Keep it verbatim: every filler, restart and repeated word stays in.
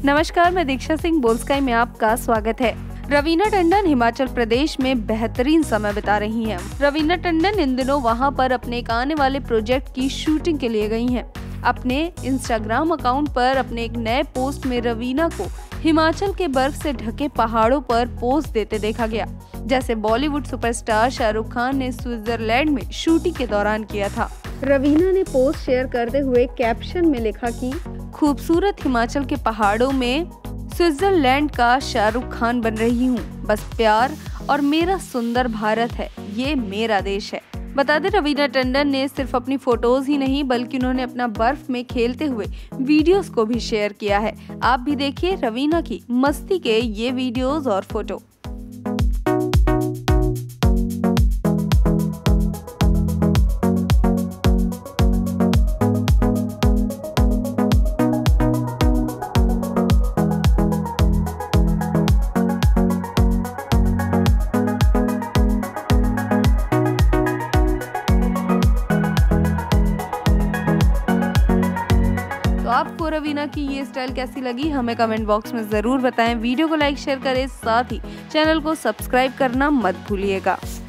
नमस्कार, मैं दीक्षा सिंह बोल्स्काई में आपका स्वागत है। रवीना टंडन हिमाचल प्रदेश में बेहतरीन समय बिता रही हैं। रवीना टंडन इन दिनों वहां पर अपने एक आने वाले प्रोजेक्ट की शूटिंग के लिए गई हैं। अपने इंस्टाग्राम अकाउंट पर अपने एक नए पोस्ट में रवीना को हिमाचल के बर्फ से ढके पहाड़ों पर पोज देते देखा गया, जैसे बॉलीवुड सुपरस्टार शाहरुख खान ने स्विट्जरलैंड में शूटिंग के दौरान किया था। रवीना ने पोस्ट शेयर करते हुए कैप्शन में लिखा कि खूबसूरत हिमाचल के पहाड़ों में स्विट्जरलैंड का शाहरुख खान बन रही हूँ। बस प्यार और मेरा सुंदर भारत है, ये मेरा देश है। बता दें, रवीना टंडन ने सिर्फ अपनी फोटोज ही नहीं बल्कि उन्होंने अपना बर्फ में खेलते हुए वीडियोस को भी शेयर किया है। आप भी देखिए रवीना की मस्ती के ये वीडियोस और फोटो। तो आपको रवीना की ये स्टाइल कैसी लगी, हमें कमेंट बॉक्स में जरूर बताएं। वीडियो को लाइक शेयर करें, साथ ही चैनल को सब्सक्राइब करना मत भूलिएगा।